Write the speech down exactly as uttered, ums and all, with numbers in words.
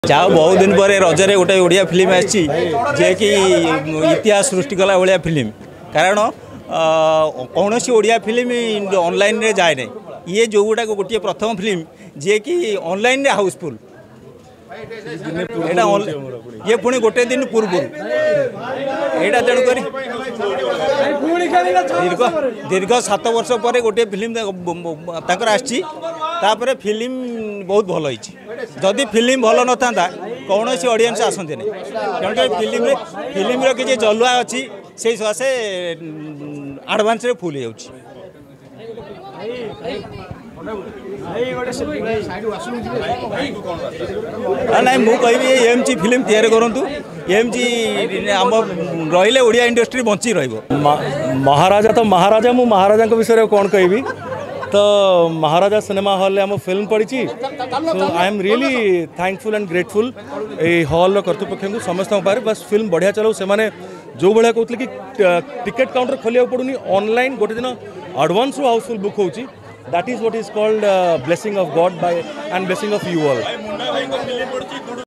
जाओ बहुत दिन पर रजरे गोटे ओडिया फिल्म आसी जे कि इतिहास सृष्टि कला भाया फिल्म कारण कौन सी ओडिया फिल्म ऑनलाइन रे जाए ना ये जो गुटा गोटे प्रथम फिल्म जे कि ऑनलाइन रे हाउसफुल ये पुणी गोटे दिन पूर्व यहाँ तेणुक दीर्घ दीर्घ सात वर्ष पर गोटे फिल्म तक आपर फिल्म बहुत भल होती जदि फिल्म भल न था कौन सी ऑडियंस आसते नहीं तेणुक फिल्म फिल्म किसी जलुआ अच्छी से सकाशे आडभांस फुल हो ना मु कहि एमची फिल्म तैयारी करूँ एमची आम रही इंडस्ट्री बंची महाराजा तो महाराजा मु महाराजा विषय कौन कहि तो महाराजा सिनेमा हॉल आम फिल्म पड़ी so I am really thankful and grateful ये हॉल कर्तृपक्ष को समस्त बस फिल्म बढ़िया चलो से माने जो भाया कहते कि टिकेट काउंटर खोलिया पड़ूनी ऑनलाइन गोटे दिन एडवांस रू हाउसफुल बुक होची that is what is called blessing of God by and blessing of you all.